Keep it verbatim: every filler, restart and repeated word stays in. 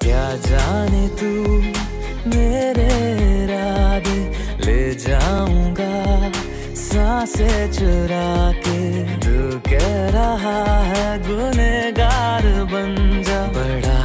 क्या जाने तू मेरे इरादे ले जाऊंगा सांसें चुरा के। तू कह रहा है गुनहगार बन जा, बड़ा